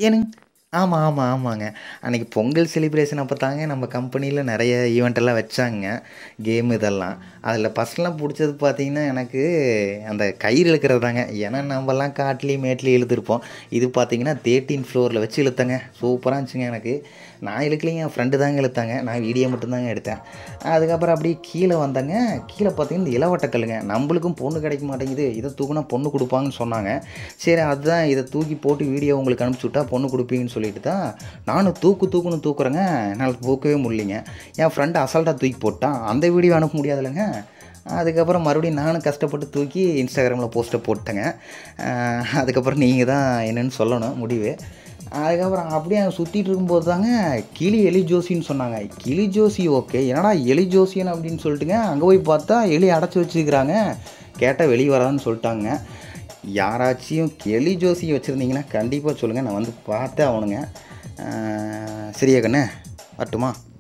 ஏனுங்க? ஆமா, ஆமா, ஆமாங்க. அன்னைக்கு பொங்கல் செலிப்ரேஷன் அப்ப தாங்க நம்ம கம்பெனில நெறைய ஈவென்ட் எல்லாம் வச்சாங்க. கேம் இதெல்லாம். அதில ஃபர்ஸ்ட்லாம் புடிச்சது பார்த்தீங்கன்னா, எனக்கு அந்த கயிறு இழுக்கிறது தாங்க. ஏன்னா நம்பலாம் காட்லயும், மேட்லயும் இழுத்துருப்போம். இது பார்த்தீங்கன்னா 13 ஃப்ளோர்ல வச்சு இழுத்தேங்க. சூப்பரா இருந்துச்சுங்க எனக்கு. நான் இழுக்கலைங்க, என் ஃப்ரெண்டு தாங்க இழுத்தாங்க. நான் வீடியோ மட்டும் தாங்க எடுத்தேன். அதுக்கப்புறம் அப்படியே கீழ வந்தேங்க. கீழ பார்த்தீங்கன்னா, இந்த இளவட்ட கல்லுங்க. நம்பளுக்கும் பொண்ணு கிடைக்க மாட்டேங்குது. இத தூக்குனா பொண்ணு குடுப்பாங்கன்னு சொன்னாங்க. சரி அதான் இத தூக்கி போட்டு வீடியோ உங்களுக்கு அனுப்பிச்சு விட்டா பொண்ணு குடுப்பீங்கன்னு சொல்லிட்டு தான், நானும் தூக்குன்னு தூக்குறேங்க. என்னால தூக்கவே முடியலைங்க. என் ஃப்ரெண்ட் அசால்ட்டா தூக்கி போட்டான். அந்த வீடியோ அனுப்ப முடியாதுல்லங்க. அதுக்கப்புறம் மறுபடியும் நானும் கஷ்டப்பட்டு தூக்கி Instagramல போஸ்ட்ட போட்டேங்க. அ அதுக்கப்புறம் நீங்க தான் என்னன்னு சொல்லணும் முடிவு. அதுக்கப்புறம் அப்படியே அங்க சுத்திட்டு இருக்கும்போது தாங்க, கிளி எலி ஜோசின்னு சொன்னாங்க. கிளி ஜோசி ஓகே. என்னடா எலி ஜோசியன் அப்படின்னு சொல்லிட்டுங்க, அங்க போய் பார்த்தா எலி அடைச்சு வச்சுருக்கிறாங்க. கேட்டா வெளிய வராதுன்னு சொல்ட்டாங்க. யாராச்சும் எலி ஜோசி வச்சிருந்தீங்கன்னா, கண்டிப்பா சொல்லுங்க. நான் வந்து பார்த்தே ஆவணுங்க. சரியா கண்ணு? வரட்டுமா?